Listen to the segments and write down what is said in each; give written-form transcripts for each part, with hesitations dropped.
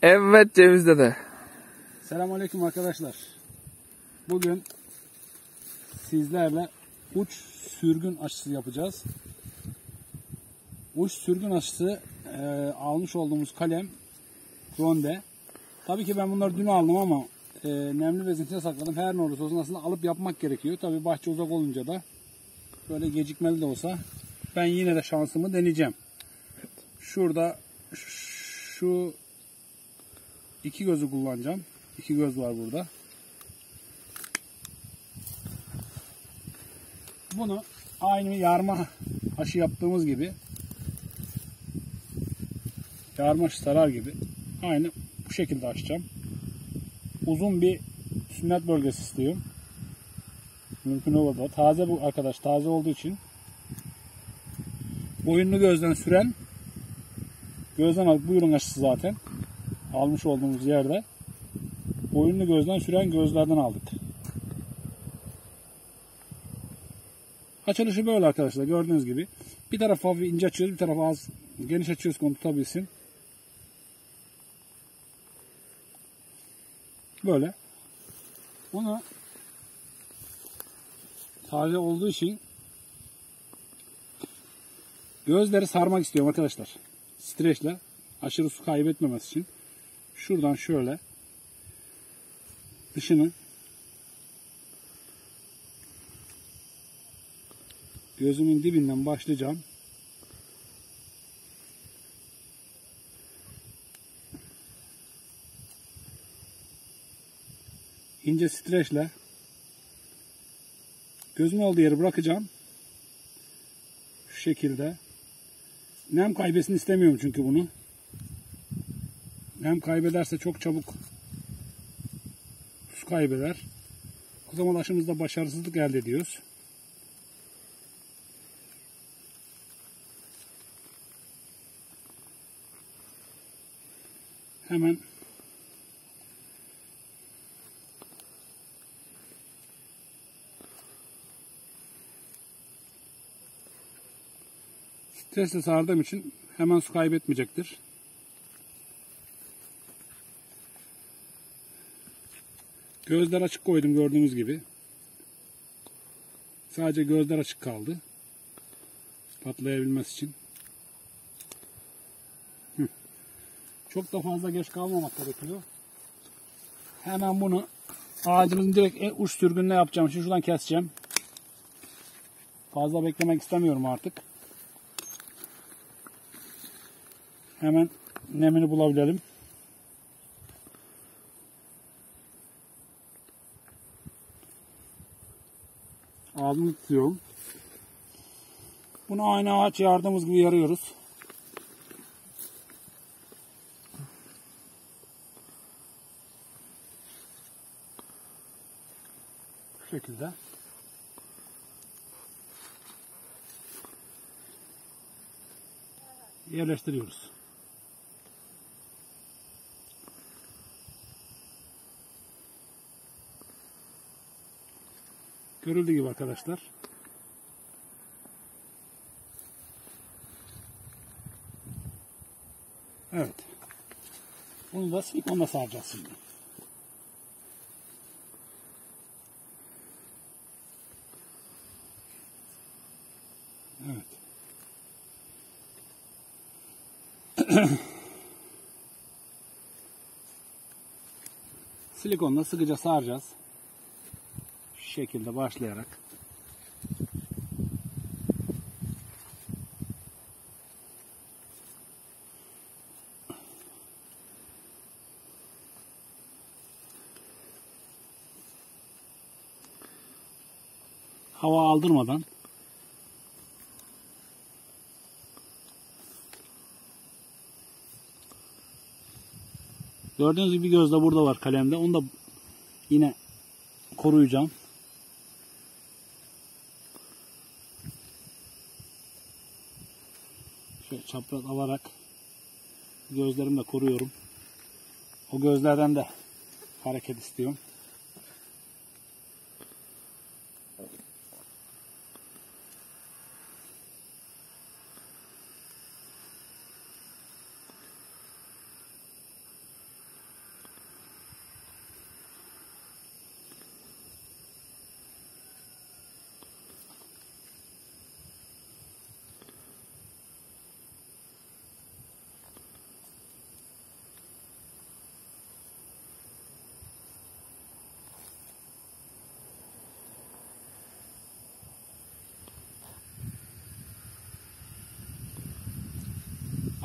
Evet Ceviz dede. Selamünaleyküm arkadaşlar. Bugün sizlerle uç sürgün aşısı yapacağız. Uç sürgün aşısı almış olduğumuz kalem Ronde. Tabii ki ben bunları dün aldım ama nemli bezin içine sakladım. Her ne olursa olsun aslında alıp yapmak gerekiyor. Tabii bahçe uzak olunca da böyle gecikmeli de olsa ben yine de şansımı deneyeceğim. Şurada şu iki gözü kullanacağım. İki göz var burada. Bunu aynı yarma aşı yaptığımız gibi, yarma aşı sarar gibi aynı bu şekilde açacağım. Uzun bir sünnet bölgesi istiyorum. Mümkün olur. Taze bu arkadaş, taze olduğu için boyunlu gözden süren, gözden alıp buyurun aşısı zaten almış olduğumuz yerde boyunlu gözden süren gözlerden aldık. Açılışı böyle arkadaşlar, gördüğünüz gibi. Bir taraf hafif ince açıyoruz, bir taraf az geniş açıyoruz ki onu tutabilsin. Böyle. Bunu taze olduğu için gözleri sarmak istiyorum arkadaşlar. Streçle aşırı su kaybetmemesi için. Şuradan şöyle dışını gözümün dibinden başlayacağım. İnce streçle gözümün olduğu yeri bırakacağım. Şu şekilde. Nem kaybetsin istemiyorum çünkü bunu. Nem kaybederse çok çabuk su kaybeder. O zaman aşımızda başarısızlık elde ediyoruz. Hemen stresle sardığım için hemen su kaybetmeyecektir. Gözler açık koydum gördüğünüz gibi. Sadece gözler açık kaldı. Patlayabilmesi için. Çok da fazla geç kalmamak gerekiyor. Hemen bunu ağacımızın direkt uç sürgününe yapacağım. Şimdi şuradan keseceğim. Fazla beklemek istemiyorum artık. Hemen nemini bulabilelim. Ağzını tutuyorum. Bunu aynı ağaç yardığımız gibi yarıyoruz. Bu şekilde. Yerleştiriyoruz. Görüldüğü gibi arkadaşlar. Evet. Bunu da silikonla saracağız şimdi. Evet. Silikonla sıkıca saracağız. Şu şekilde başlayarak. Hava aldırmadan gördüğünüz gibi bir göz de burada var kalemde. Onu da yine koruyacağım. Şöyle çapraz alarak gözlerimi de koruyorum. O gözlerden de hareket istiyorum.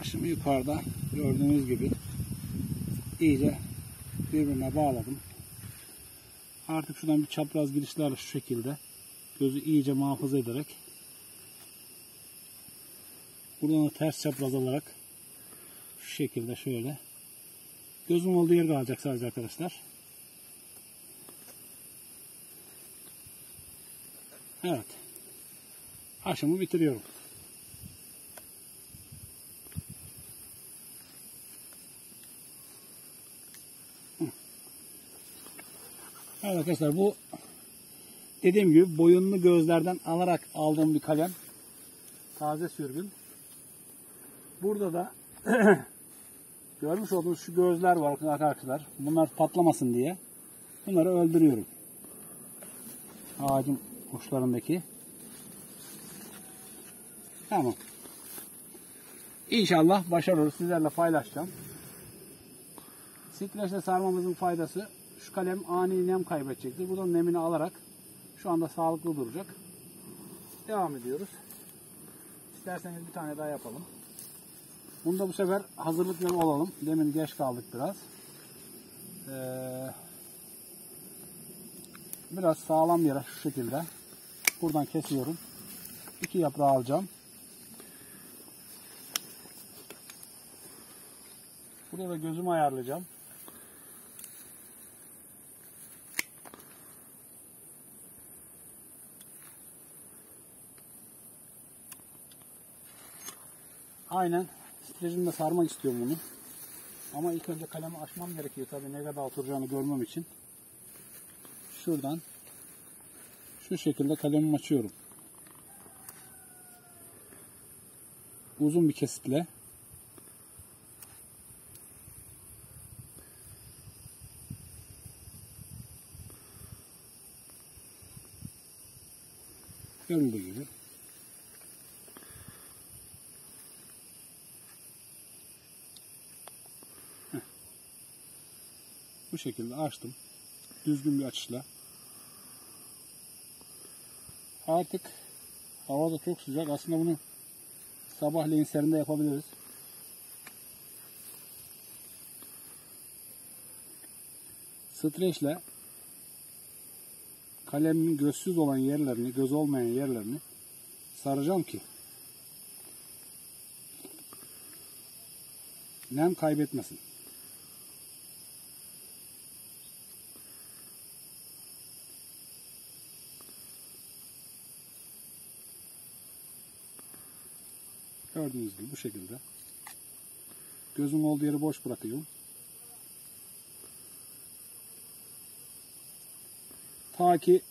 Aşımı yukarıda gördüğünüz gibi iyice birbirine bağladım. Artık şuradan bir çapraz girişlerle şu şekilde gözü iyice muhafaza ederek buradan da ters çapraz alarak şu şekilde şöyle gözüm olduğu yer kalacak sadece arkadaşlar. Evet. Aşımı bitiriyorum. Evet arkadaşlar, bu dediğim gibi boyunlu gözlerden alarak aldığım bir kalem. Taze sürgün. Burada da görmüş olduğunuz şu gözler var arkadaşlar. Bunlar patlamasın diye. Bunları öldürüyorum. Ağacın uçlarındaki. Tamam. İnşallah başarırız. Sizlerle paylaşacağım. Streçle sarmamızın faydası, şu kalem ani nem kaybedecektir. Buradan nemini alarak şu anda sağlıklı duracak. Devam ediyoruz. İsterseniz bir tane daha yapalım. Bunda bu sefer hazırlıklı olalım. Demin geç kaldık biraz. Biraz sağlam yere şu şekilde buradan kesiyorum. 2 yaprağı alacağım. Burada da gözümü ayarlayacağım. Aynen streçimle sarmak istiyorum bunu. Ama ilk önce kalemi açmam gerekiyor tabii, ne kadar oturacağını görmem için. Şuradan şu şekilde kalemimi açıyorum. Uzun bir kesitle. Görüldüğü gibi. Bu şekilde açtım. Düzgün bir açışla. Artık hava da çok sıcak. Aslında bunu sabahleyin serinde yapabiliriz. Streçle kalemin gözsüz olan yerlerini, göz olmayan yerlerini saracağım ki nem kaybetmesin. Gördüğünüz gibi bu şekilde. Gözün olduğu yeri boş bırakıyorum. Ta ki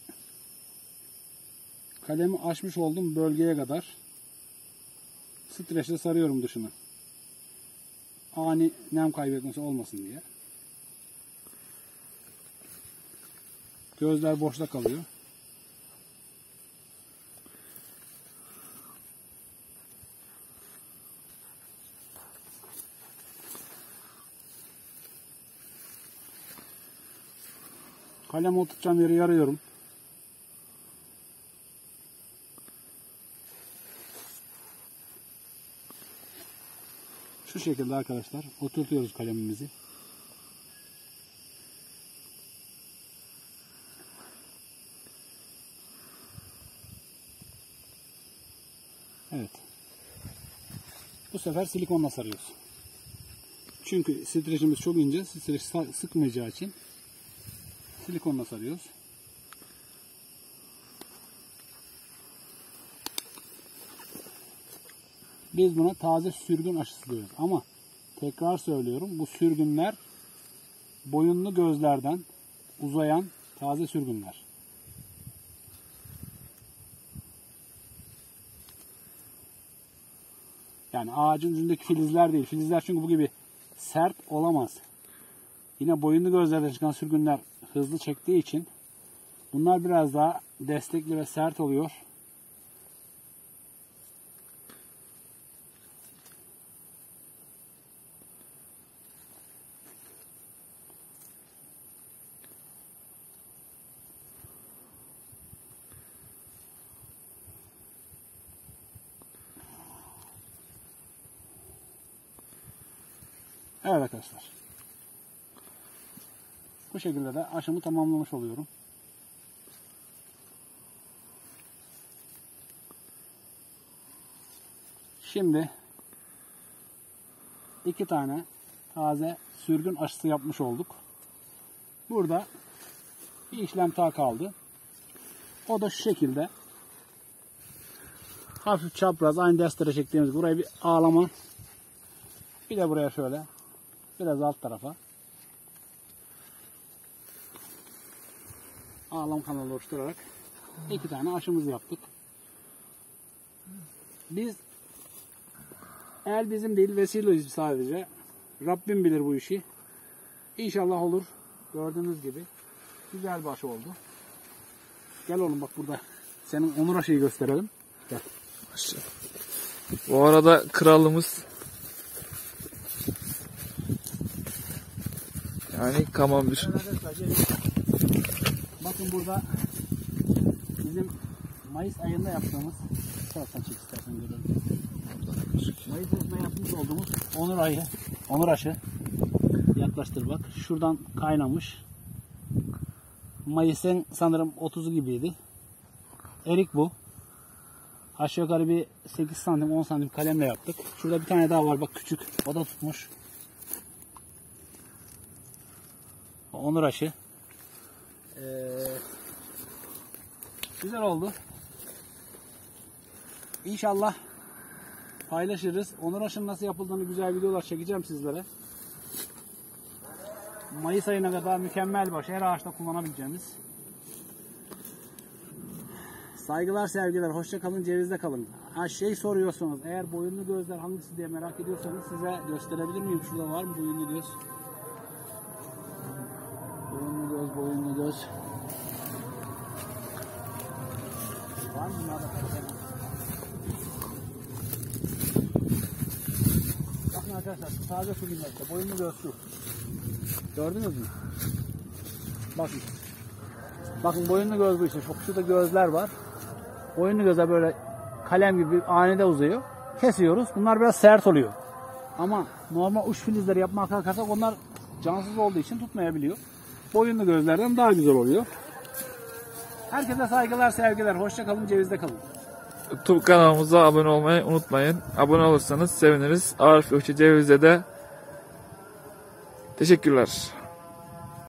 kalemi açmış olduğum bölgeye kadar streçle sarıyorum dışını. Ani nem kaybetmesi olmasın diye. Gözler boşta kalıyor. Kalem oturtacağım yeri yarıyorum. Şu şekilde arkadaşlar oturtuyoruz kalemimizi. Evet. Bu sefer silikonla sarıyoruz. Çünkü streçimiz çok ince. Streç sıkmayacağı için silikonla sarıyoruz. Biz buna taze sürgün aşısı diyoruz. Ama tekrar söylüyorum, bu sürgünler boyunlu gözlerden uzayan taze sürgünler. Yani ağacın ucundaki filizler değil. Filizler çünkü bu gibi sert olamaz. Yine boyunlu gözlerden çıkan sürgünler hızlı çektiği için bunlar biraz daha destekli ve sert oluyor. Evet arkadaşlar. Bu şekilde de aşımı tamamlamış oluyorum. Şimdi 2 tane taze sürgün aşısı yapmış olduk. Burada bir işlem daha kaldı. O da şu şekilde. Hafif çapraz, aynı destere çektiğimiz buraya bir ağlama. Bir de buraya şöyle. Biraz alt tarafa. Ağlam kanalı oluşturarak 2 tane aşımızı yaptık. Biz el bizim değil, vesileyiz sadece. Rabbim bilir bu işi. İnşallah olur. Gördüğünüz gibi güzel bir aşı oldu. Gel oğlum bak burada. Senin onur aşıyı gösterelim. Gel. Bu arada kralımız yani tamam bir. Bakın burada bizim Mayıs ayında yaptığımız, istersen çek istersen görelim. Mayıs ayında yapmış olduğumuz onur aşı. Yaklaştır bak. Şuradan kaynamış. Mayıs'ın sanırım 30'u gibiydi. Erik bu. Aşağı yukarı bir 8 santim 10 santim kalemle yaptık. Şurada bir tane daha var bak küçük. O da tutmuş. Onur aşı. Güzel oldu. İnşallah paylaşırız. Onur aşının nasıl yapıldığını güzel videolar çekeceğim sizlere. Mayıs ayına kadar mükemmel bir aşı. Her ağaçta kullanabileceğimiz. Saygılar, sevgiler. Hoşça kalın, cevizde kalın. Ha soruyorsunuz. Eğer boyunlu gözler hangisi diye merak ediyorsanız size gösterebilir miyim? Şurada var mı boyunlu göz? Boyunlu göz. Var mı bunlarda? Bakın arkadaşlar, taze su bilmekte. Boyunlu göz şu. Gördünüz mü? Bakın. Bakın boyunlu göz bu işte. Şurada gözler var. Boyunlu göze böyle kalem gibi anide uzuyor. Kesiyoruz. Bunlar biraz sert oluyor. Ama normal uç filizleri yapmaya kalkarsak onlar cansız olduğu için tutmayabiliyor. Boyunlu gözlerden daha güzel oluyor. Herkese saygılar, sevgiler. Hoşça kalın, cevizde kalın. YouTube kanalımıza abone olmayı unutmayın. Abone olursanız seviniriz. Arif Gökçe Ceviz'de de teşekkürler.